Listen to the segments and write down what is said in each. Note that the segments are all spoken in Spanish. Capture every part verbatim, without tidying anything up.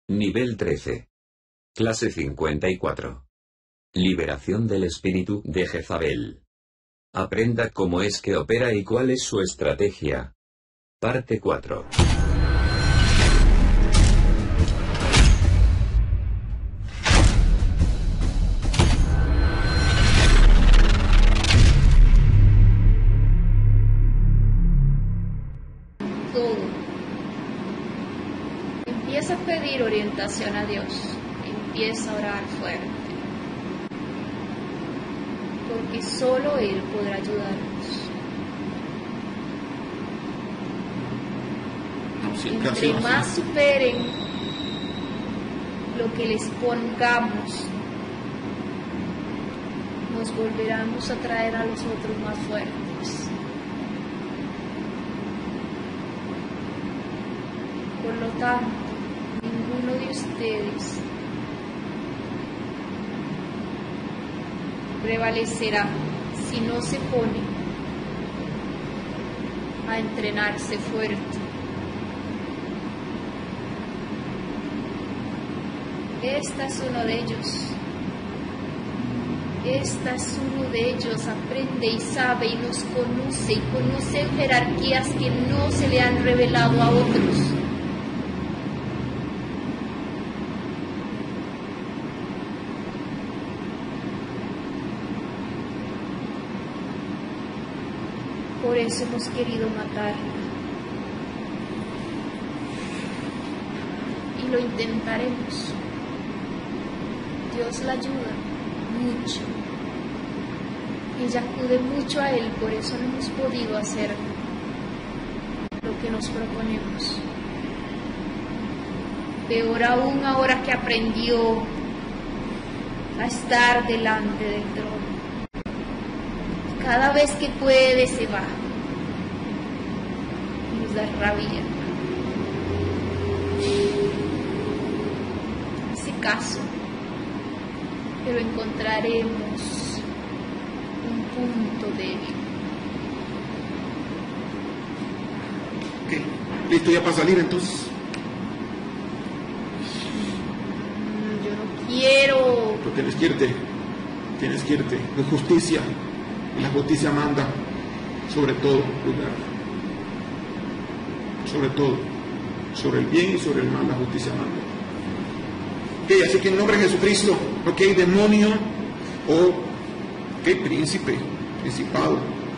Nivel trece. Clase cincuenta y cuatro. Liberación del espíritu de Jezabel. Aprenda cómo es que opera y cuál es su estrategia. Parte cuatro. Todo. Empieza a pedir orientación a Dios. Empieza a orar fuerte. Porque solo Él podrá ayudarnos. Entre más superen lo que les pongamos, nos volveremos a traer a los otros más fuertes. Por lo tanto, ninguno de ustedes prevalecerá si no se pone a entrenarse fuerte. Esta es uno de ellos. Esta es uno de ellos. Aprende y sabe y nos conoce y conoce jerarquías que no se le han revelado a otros. Por eso hemos querido matarla. Y lo intentaremos. Dios la ayuda mucho. Ella acude mucho a Él, por eso no hemos podido hacer lo que nos proponemos. Peor aún ahora que aprendió a estar delante del trono. Cada vez que puede se va. Y nos da rabia. Hace caso. Pero encontraremos un punto débil. Ok, listo ya para salir entonces. Yo no quiero. Tú tienes que irte, tienes que irte. Es justicia, y la justicia manda sobre todo lugar. Sobre todo, sobre el bien y sobre el mal, la justicia manda. Ok, así que en nombre de Jesucristo, ok, demonio, o ok, príncipe, principado,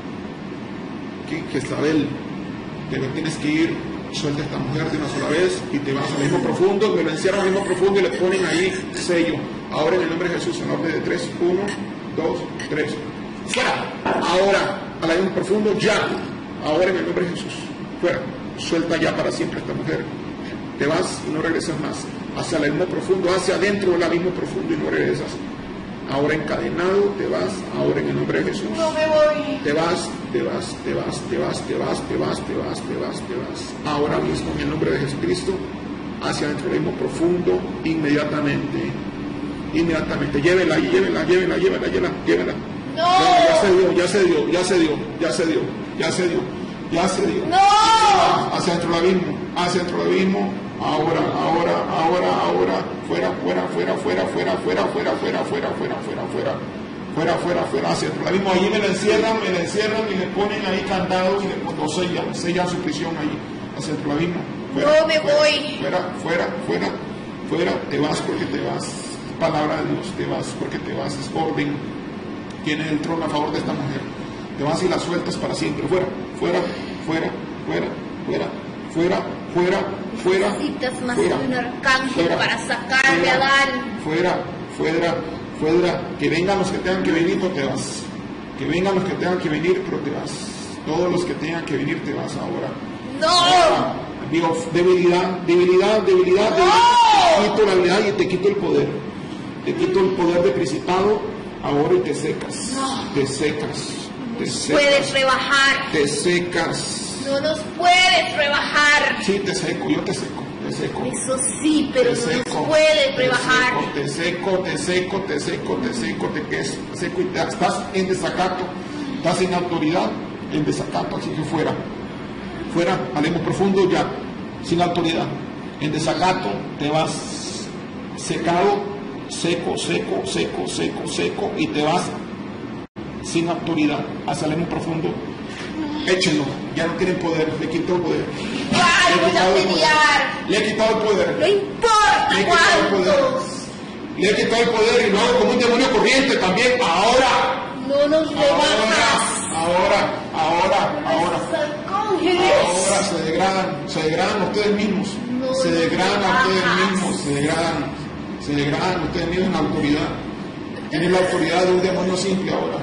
ok, Jezabel, te lo tienes que ir, suelta a esta mujer de una sola vez y te vas al mismo profundo, me lo encierran al mismo profundo y le ponen ahí sello. Ahora en el nombre de Jesús, en orden de tres, uno, dos, tres, fuera, ahora al mismo profundo, ya, ahora en el nombre de Jesús, fuera, suelta ya para siempre a esta mujer, te vas y no regresas más. Hacia el abismo profundo, hacia adentro del abismo profundo y no regresas. Ahora encadenado, te vas, ahora en el nombre de Jesús. No me voy. Te vas, te vas, te vas, te vas, te vas, te vas, te vas, te vas, te vas. Ahora mismo en el nombre de Jesucristo, hacia adentro del abismo profundo, inmediatamente. Inmediatamente. Llévela, llévela, llévela, llévela, llévela, llévela. No. Ya se dio, ya se dio, ya se dio, ya se dio, ya se dio, ya se dio. No. Hacia adentro del abismo, hacia adentro del abismo. Ahora, ahora, ahora, ahora, fuera, fuera, fuera, fuera, fuera, fuera, fuera, fuera, fuera, fuera, fuera, fuera, fuera, fuera, fuera, hacia el mismo. Allí me la encierran, me la encierran y le ponen ahí candados y le lo sellan, sellan su prisión ahí, hacia el mismo. No me voy. Fuera, fuera, fuera, fuera, te vas porque te vas. Palabra de Dios, te vas porque te vas, es orden. Tienes el trono a favor de esta mujer. Te vas y la sueltas para siempre. Fuera, fuera, fuera, fuera, fuera. Fuera, fuera, fuera. Necesitas más fuera, de un arcángel fuera, para sacarme fuera, a Adán. Fuera, fuera, fuera. Que vengan los que tengan que venir, pero te vas. Que vengan los que tengan que venir, pero te vas. Todos los que tengan que venir, te vas ahora. No. Ahora, digo, debilidad, debilidad, debilidad. No. debilidad. Te quito la habilidad y te quito el poder. Te quito el poder de principado ahora y te secas. No. Te secas. Te secas. Puedes rebajar. Te secas. No nos puedes rebajar. Sí, te seco, yo te seco, te seco. Eso sí, pero te no seco, nos puedes rebajar. Te seco, te seco, te seco, te seco, te queso, te seco y te, estás en desacato, estás en autoridad, en desacato, así que fuera, fuera, alemos profundo ya, sin autoridad, en desacato te vas. secado, seco, seco, seco, seco, seco, y te vas sin autoridad hacia el limo profundo. Échenlo, ya no tienen poder, le quitó el poder. ¡Ay, voy a pelear! Le he quitado el poder. No importa Le he quitado el poder. cuántos. Le he quitado el poder y lo hago como un demonio corriente también. Ahora, No nos rebajas. ahora, ahora, ahora, Arcángeles. ahora se degradan, se degradan ustedes mismos. No Se nos degradan a ustedes rebajas. mismos, se degradan, se degradan ustedes mismos en la autoridad. Tienen la autoridad de un demonio simple ahora.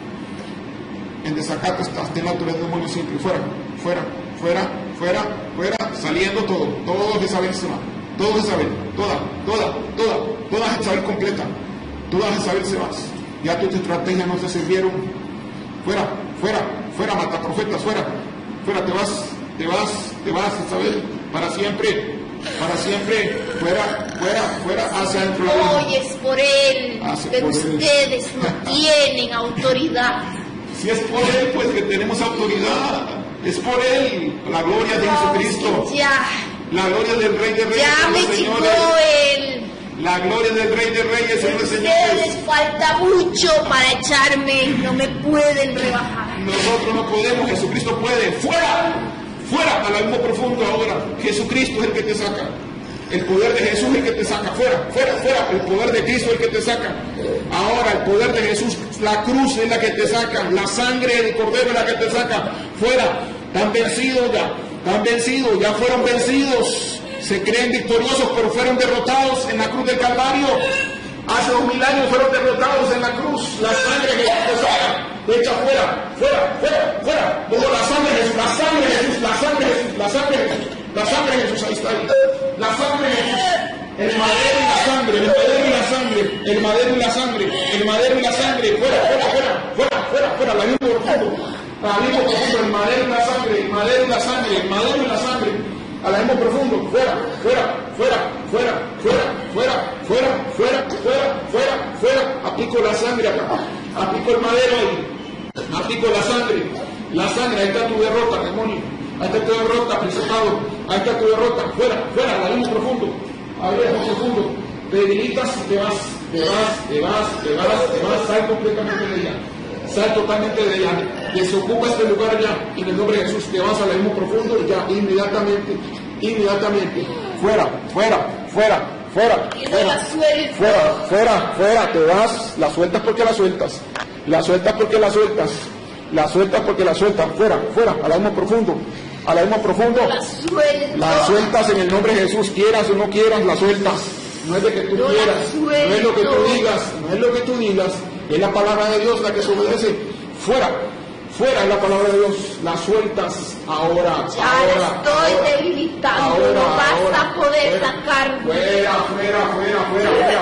En desacato estás, ten la autoridad de un demonio simple. Fuera, fuera, fuera, fuera, fuera, saliendo todo. Todo Jezabel se va. Todo Jezabel, toda, toda, toda, toda Jezabel completa. Toda Jezabel se va. Ya tus estrategias no te sirvieron. Fuera, fuera, fuera, mata profetas, fuera. Fuera, te vas, te vas, te vas, Jezabel, para siempre, para siempre. Fuera, fuera, fuera, hacia adentro. Hoy es por él, Hacia pero por él. ustedes no tienen autoridad. Si es por Él, pues que tenemos autoridad. Es por Él. La gloria de Jesucristo. Ya, La gloria del Rey de Reyes. ya me Señor de llegó Señores. él. La gloria del Rey de Reyes, Señor de Ustedes Señores. falta mucho para echarme, no me pueden rebajar. Nosotros no podemos, Jesucristo puede. ¡Fuera! ¡Fuera! Al abismo profundo ahora. Jesucristo es el que te saca. El poder de Jesús es el que te saca. Fuera, fuera, fuera. El poder de Cristo es el que te saca. Ahora el poder de Jesús, la cruz es la que te saca. La sangre del Cordero es la que te saca. Fuera. Están vencidos ya. Están vencidos. Ya fueron vencidos. Se creen victoriosos, pero fueron derrotados en la cruz del Calvario. Hace dos mil años fueron derrotados en la cruz. La sangre de Jesús te saca. Te echa fuera, fuera, fuera, fuera. Como la sangre de Jesús, la sangre de Jesús, la sangre de Jesús, la sangre de Jesús. La sangre de Jesús, ahí está ahí. La sangre de Jesús. El madero y la sangre, el madero y la sangre, el madero y la sangre, el madero y la sangre. Fuera, fuera, fuera, fuera, fuera, fuera, la misma profundo. La misma profundo, el madero y la sangre, el madero y la sangre, el madero y la sangre. Al mismo profundo, fuera, fuera, fuera, fuera, fuera, fuera, fuera, fuera, fuera, fuera, fuera. Aplico la sangre acá, aplico el madero ahí, aplico la sangre, la sangre, ahí está tu derrota, demonio, ahí está tu derrota, principado, ahí está tu derrota, fuera, fuera, al mismo profundo, al mismo profundo. Te debilitas y te vas, te vas, te vas, te vas, te vas, sal completamente de ella. Sal totalmente de ella, desocupa este lugar ya, y en el nombre de Jesús te vas al abismo profundo ya, inmediatamente, inmediatamente, fuera, fuera, fuera, fuera, Y no fuera, la suelto. fuera, fuera, fuera, te vas, la sueltas porque la sueltas, la sueltas porque la sueltas, la sueltas porque la sueltas, fuera, fuera, al abismo profundo, al abismo profundo, La suelto. la sueltas en el nombre de Jesús, quieras o no quieras, la sueltas. No es de que tú Yo la quieras, no es lo que tú suelto. digas, no es lo que tú digas, es la palabra de Dios la que se obedece. Fuera, fuera es la palabra de Dios, la sueltas ahora, Ya ahora, la estoy ahora, debilitando, ahora, no vas ahora, a poder fuera, sacarme. Fuera, fuera, fuera, fuera, fuera,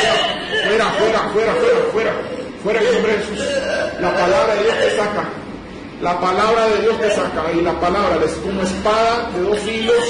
fuera, fuera, fuera, fuera, fuera, fuera, fuera en el nombre de Jesús. La palabra de Dios te saca, la palabra de Dios te saca, y la palabra es como espada de dos filos,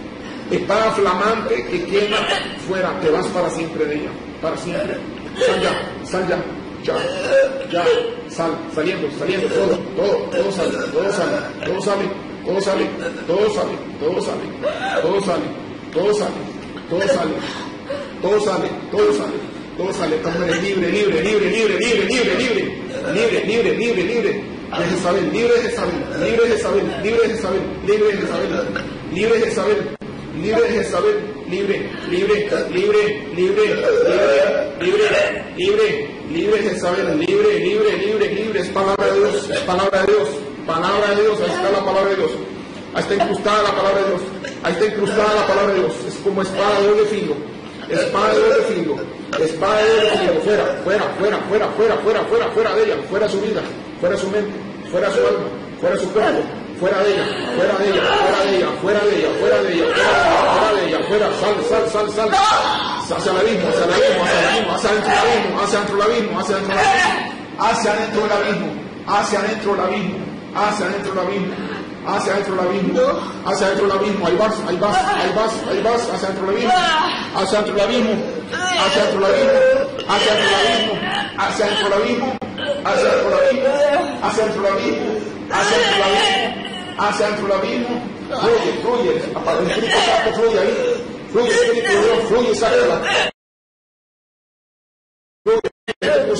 espada flamante que quema, fuera, te vas para siempre de ella, para siempre. Sal ya, sal ya, ya, ya, sal, saliendo, saliendo, todo, todo, todo sale, todo sale, todo sale, todo sale, todo sale, todo sale, todo sale, todo sale, todo sale, todo sale, todo sale, todo sale, estamos libre, libre, libre, libre, libre, libre, libre, libre, libre, libre, libre. De Jezabel, libre de Jezabel, libre de Jezabel, libre de Jezabel, libre de Jezabel, libre de Jezabel, libre de Jezabel, libre, libre, libre, libre, libre, libre, libre, libre de Jezabel, libre, libre, libre, libre, es palabra de Dios, es palabra de Dios, palabra de Dios, ahí está la palabra de Dios, ahí está incrustada la palabra de Dios, ahí está incrustada la palabra de Dios, es como espada de doble filo, espada de doble filo, espada de doble filo, fuera, fuera, fuera, fuera, fuera, fuera, fuera, fuera de ella, fuera su vida, fuera su mente, fuera su alma, fuera su cuerpo, fuera de ella, fuera de ella, fuera de ella, fuera de ella, fuera de ella, fuera de ella, fuera, sal, sal, sal, sal, hacia el abismo, hacia el abismo, hacia el abismo, hacia adentro del abismo, hacia adentro del abismo, hacia adentro del abismo, hacia adentro del abismo, hacia adentro del abismo, hacia adentro del abismo, hacia adentro del abismo, hacia adentro del abismo, ahí vas, ahí vas, ahí vas, ahí vas, hacia adentro del abismo, hacia adentro del abismo, hacia adentro del abismo, hacia adentro del abismo, hacia adentro del abismo, hacia adentro del abismo, hacia adentro del abismo, hacia adentro del abismo, hacia adentro del abismo, fluye, fluye, el Espíritu Santo fluye ahí, fluye, Espíritu de Dios, fluye, sácala.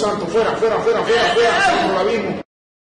Santo, fuera, fuera, fuera, fuera, fuera, hacia el abismo.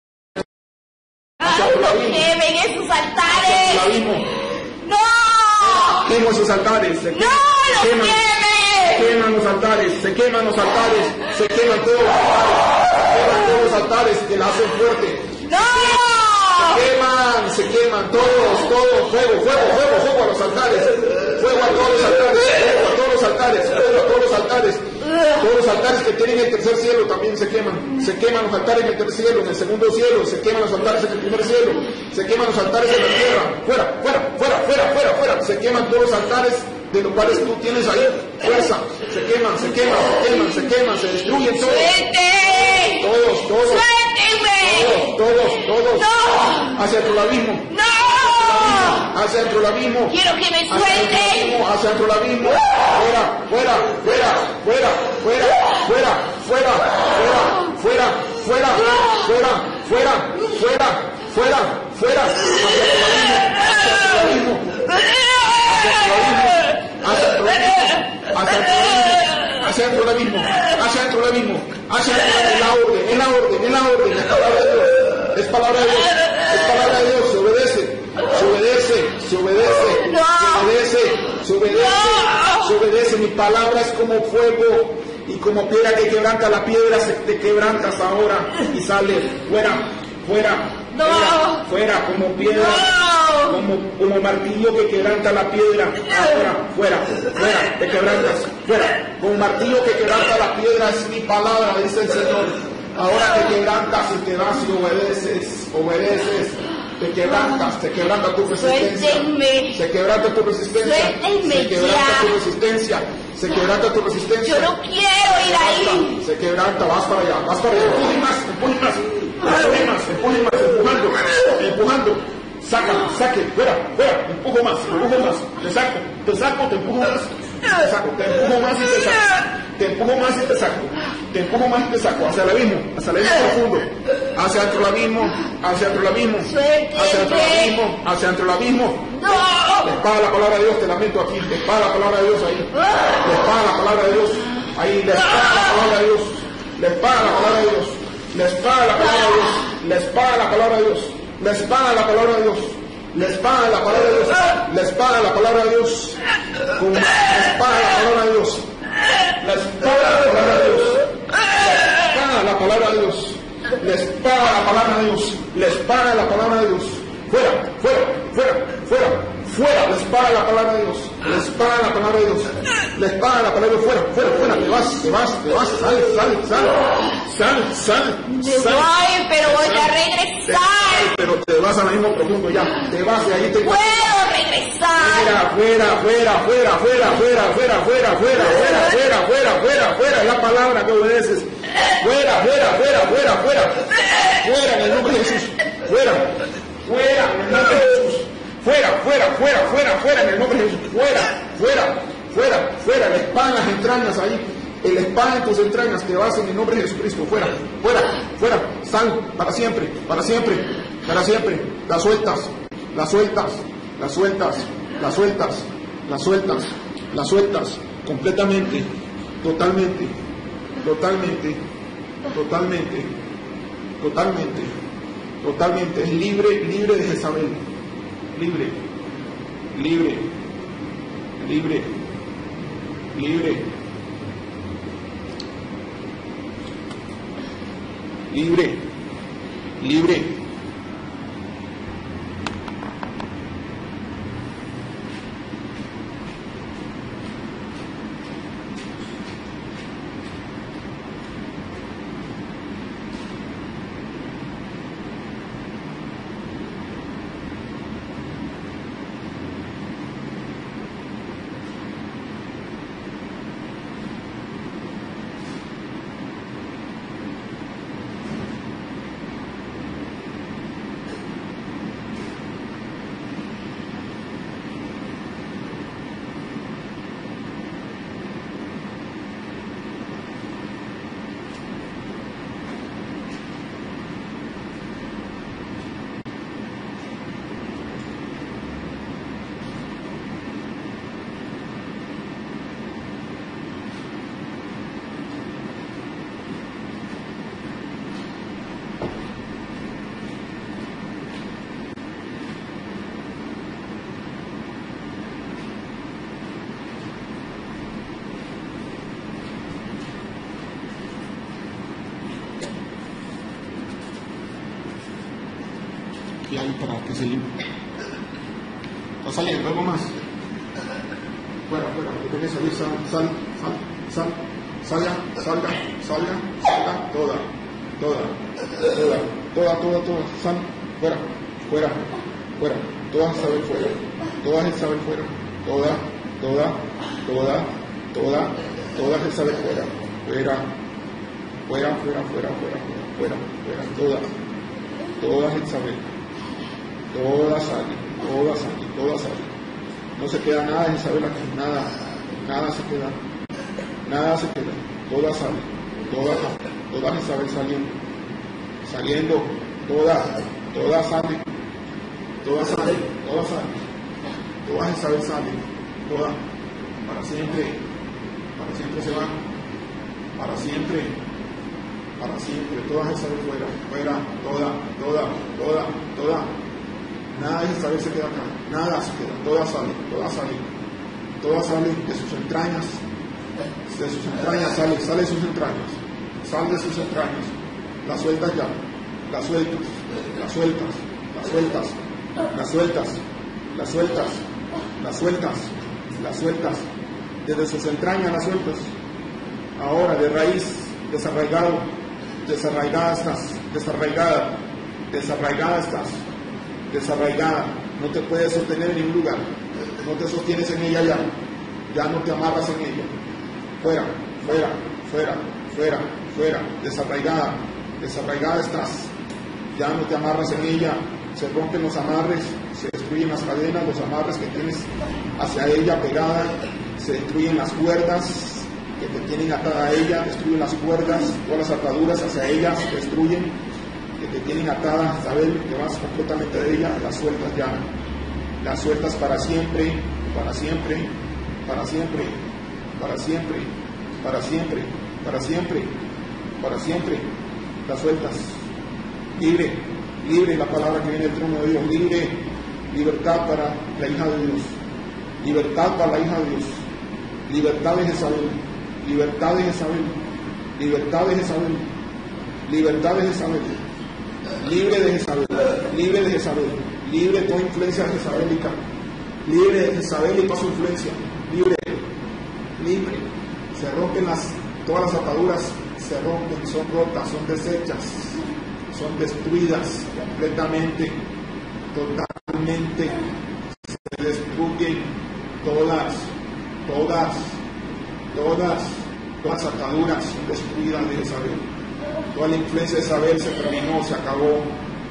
Hacia el ¡No abismo. quemen esos Hacia el altares! abismo. ¡No! Quemo esos altares. Se ¡No los queman. quemen! Se queman los altares, se queman los altares, se queman todos los altares, se queman todos los altares que la hacen fuerte. ¡No! Se queman, se queman todos, todos, fuego, fuego, fuego, fuego a los altares, fuego a todos los altares, fuego a todos los altares, fuego a todos los altares, todos los altares que tienen el tercer cielo también se queman, se queman los altares en el tercer cielo, en el segundo cielo, se queman los altares en el primer cielo, se queman los altares en la tierra, fuera, fuera, fuera, fuera, fuera, fuera, se queman todos los altares de los cuales tú tienes ahí fuerza, se queman, se queman, se queman, se queman, se destruyen todos, ¡Suelte! todos, todos, ¡Suéltenme! todos, todos, ¡No! hacia el abismo, ¡No! hacia el abismo, ¡Quiero que me hacia el suelten! abismo, hacia el abismo, fuera, fuera, fuera, fuera, fuera, fuera, fuera, fuera, fuera, fuera, fuera, fuera, fuera, fuera, hacia el abismo, hacia el abismo, hacia el abismo, hacia el abismo, hacia el abismo, hacia el abismo, es la orden, es la orden, es la orden, es palabra de Dios, es palabra de Dios, es palabra de Dios, se obedece, se obedece, se obedece, se obedece, se obedece, se obedece, mi palabra es como fuego y como piedra que quebranta la piedra, se te quebrantas ahora y sale fuera, fuera, fuera, fuera, como piedra, como, como martillo que quebranta la piedra, ahora, fuera, fuera, te quebrantas, fuera, como martillo que quebranta la piedra es mi palabra, dice el Señor, ahora te quebrantas y te vas y obedeces, obedeces, te quebrantas, te quebranta tu resistencia, Suéltenme. se quebranta tu resistencia, Suéltenme se quebranta ya. tu resistencia, se quebranta tu resistencia. Yo no quiero ir ahí. Se quebranta, vas para allá, vas para allá, empuje más, empuje más, empuje más, empuje más, empujando, empujando, saca, saque, fuera, fuera, empujo más, empujo más, te saco, te saco, te empujo más, te saco, te empujo más y te saco, te empujo más y te saco, te empujo más y te saco, hacia el abismo, hacia el abismo profundo, hacia dentro del abismo, hacia dentro del abismo, hacia dentro del abismo, hacia dentro del abismo. ¡No! La espada de la palabra de Dios, te lamento aquí, la espada de la palabra de Dios ahí, la espada de la palabra de Dios, ahí, la espada de la palabra de Dios, la espada de la palabra de Dios, la espada de la palabra de Dios, la espada de la palabra de Dios, la espada de la palabra de Dios, la espada de la palabra de Dios, la espada de la palabra de Dios, con la espada de la palabra de Dios, la espada de la palabra de Dios, la espada de la palabra de Dios, la espada de la palabra de Dios, la espada de la palabra de Dios, fuera, fuera, fuera, fuera, fuera, la espada de la palabra de Dios, la espada de la palabra de Dios, la espada de la palabra de Dios, fuera, fuera, fuera, te vas, te vas, te vas, sale, sale, sale, sale, sale, Me sale. voy, pero voy a Sale, regresar. pero te vas al mismo profundo ya, te vas y ahí te Puedo regresar. Fuera, fuera, fuera, fuera, fuera, fuera, fuera, fuera, fuera, fuera, fuera, fuera, fuera, fuera, es la palabra que obedeces. Fuera, fuera, fuera, fuera, fuera, fuera en el nombre de Jesús. Fuera, fuera en el nombre de Jesús. Fuera, fuera, fuera, fuera, fuera en el nombre de Jesús. Fuera, fuera, fuera, fuera, la espada en las entrañas ahí. El espada en tus entrañas te vas en el nombre de Jesucristo. Fuera, fuera, fuera, sal para siempre, para siempre, para siempre. Las sueltas, las sueltas, las sueltas, las sueltas, las sueltas, las sueltas, completamente, totalmente, totalmente, totalmente, totalmente, totalmente. Es libre, libre de Jezabel. Libre, libre, libre, libre, libre, libre. Y ahí para que se limpie. ¿Está saliendo algo más? Fuera, fuera, lo que salir, sal, sal, sal, sal, salga, salga, salga, salga, toda, toda, toda, toda, toda, toda, sal, fuera, fuera, fuera, toda Jezabel fuera, toda Jezabel fuera, toda, toda, toda, toda, toda Jezabel fuera, fuera, fuera, fuera, fuera, fuera, fuera, fuera, toda, toda Jezabel, toda sale, toda sale, toda sale. No se queda nada de Jezabel aquí, nada, nada se queda, nada se queda, toda sale, toda, toda Jezabel saliendo, saliendo, toda, toda sale, toda sale, toda sale, toda Jezabel sale, toda, para siempre, para siempre se va, para siempre, para siempre, toda Jezabel fuera, fuera, toda, toda, toda, toda. Nada de Jezabel se queda acá, nada se queda, toda sale, toda sale, toda sale de sus entrañas, de sus entrañas sale, sale de sus entrañas, sale de sus entrañas, las sueltas ya, las sueltas, las sueltas, las sueltas, las sueltas, las sueltas, las sueltas, las sueltas, desde sus entrañas las sueltas, ahora de raíz, desarraigado, desarraigada estás, desarraigada, desarraigada estás. Desarraigada, no te puedes sostener en ningún lugar, no te sostienes en ella ya, ya no te amarras en ella, fuera, fuera, fuera, fuera, fuera, desarraigada, desarraigada estás, ya no te amarras en ella, se rompen los amarres, se destruyen las cadenas, los amarres que tienes hacia ella pegada, se destruyen las cuerdas que te tienen atada a ella, destruyen las cuerdas, todas las ataduras hacia ella se destruyen, que te tienen atada, saber que vas completamente de ella, las sueltas ya, las sueltas para siempre, para siempre, para siempre, para siempre, para siempre, para siempre, para siempre, las sueltas, libre, libre la palabra que viene del trono de Dios, libre, libertad para la hija de Dios, libertad para la hija de Dios, libertad de Jezabel, libertad de Jezabel, libertad de Jezabel, libertad de Jezabel, libre de Jezabel, libre de Jezabel, libre de toda influencia jezabelica, libre de Jezabel y toda su influencia, libre, libre, se rompen las, todas las ataduras, se rompen, son rotas, son deshechas, son destruidas completamente, totalmente, se destruyen todas, todas, todas, todas las ataduras son destruidas de Jezabel. Toda la influencia de Jezabel se terminó, se acabó,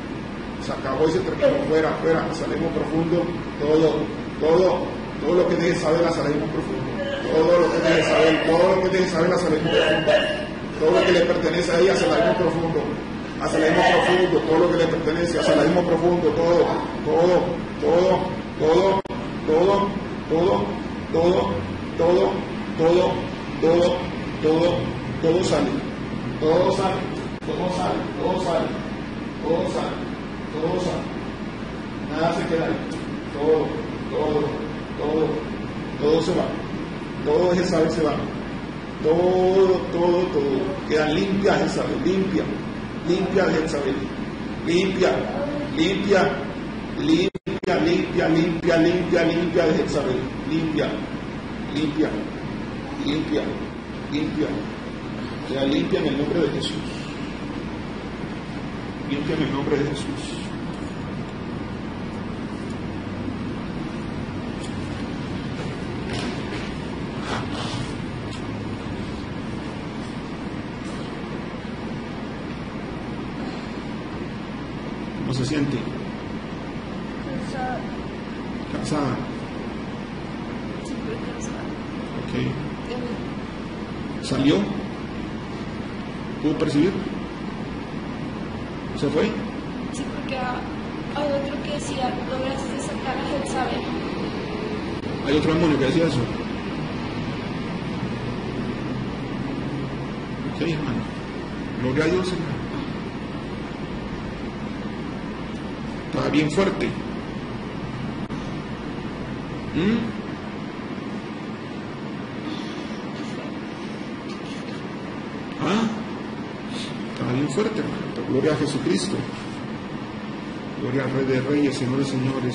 se acabó y se terminó, fuera, fuera, salimos profundo, todo, todo, todo lo que deje Jezabel la salimos profundo, todo lo que deje Jezabel, todo lo que deje Jezabel la salimos profundo, todo lo que le pertenece a ella se la dimos profundo, a salimos profundo, todo lo que le pertenece, a salimos profundo, todo, todo, todo, todo, todo, todo, todo, todo, todo, todo, todo, todo sale. Todo sale, todo sale, todo sale, todo sale, todo sale, nada se queda ahí, todo, todo, todo, todo se va, todo Jezabel se va, todo, todo, todo, queda limpia Jezabel, limpia, limpia de Jezabel, limpia, limpia, limpia, limpia, limpia, limpia, limpia de Jezabel, limpia, limpia, limpia, limpia. Sea limpia en el nombre de Jesús. Limpia en el nombre de Jesús. ¿Cómo se siente? Cansada. Cansada. Siempre cansada. Ok. ¿Salió? ¿Pudo percibir? ¿Se fue? Sí, porque hay otro que decía, lograste sacar a Jezabel. Hay otro demonio que decía eso. Ok, hermano. Gloria a Dios, hermano. Estaba bien fuerte. ¿Mm? Ah, estaba bien fuerte, hermano. Gloria a Jesucristo. Gloria al Rey de Reyes, Señor de Señores.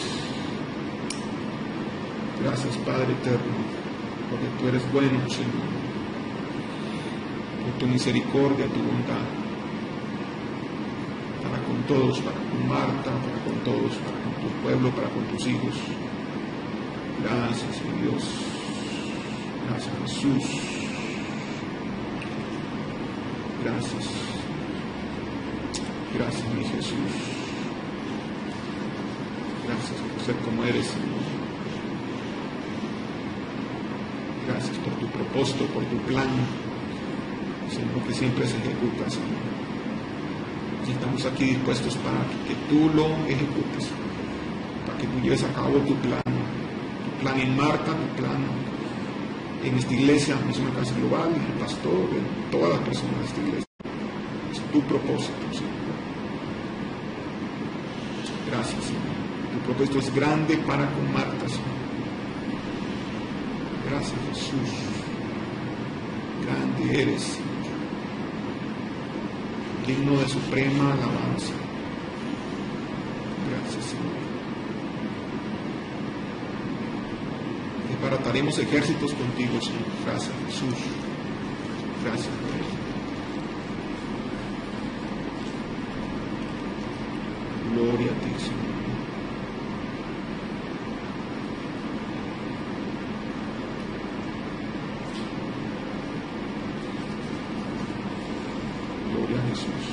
Gracias, Padre eterno, porque tú eres bueno, Señor. Por tu misericordia, tu bondad. Para con todos, para con Marta, para con todos, para con tu pueblo, para con tus hijos. Gracias, mi Dios. Gracias, Jesús. Gracias. Gracias, mi Jesús. Gracias por ser como eres, Señor. Gracias por tu propósito, por tu plan, Señor, que siempre se ejecuta, Señor. Y estamos aquí dispuestos para que tú lo ejecutes, para que tú lleves a cabo tu plan, tu plan en Marta, tu plan en esta iglesia, Misión Alcance Global, en el pastor, en todas las personas de esta iglesia. Es tu propósito, Señor. Gracias, Señor. Tu propósito es grande para con Marta, Señor. Gracias, Jesús. Grande eres, Señor. Digno de suprema alabanza. Gracias, Señor. Desbarataremos ejércitos contigo, Señor. Gracias, Jesús. Gracias, Rey. Gloria a ti, Señor. Gloria a Jesús.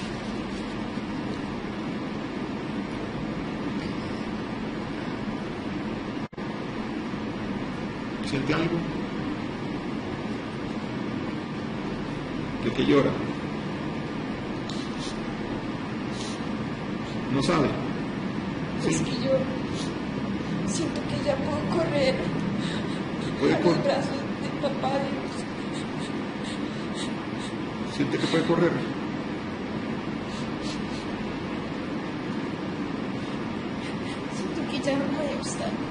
¿Siente algo? ¿De qué llora? ¿No sabe? Es que yo siento que ya puedo correr ¿Puede a los correr? brazos de papá Dios. ¿Siente que puede correr? Siento que ya no hay obstáculos.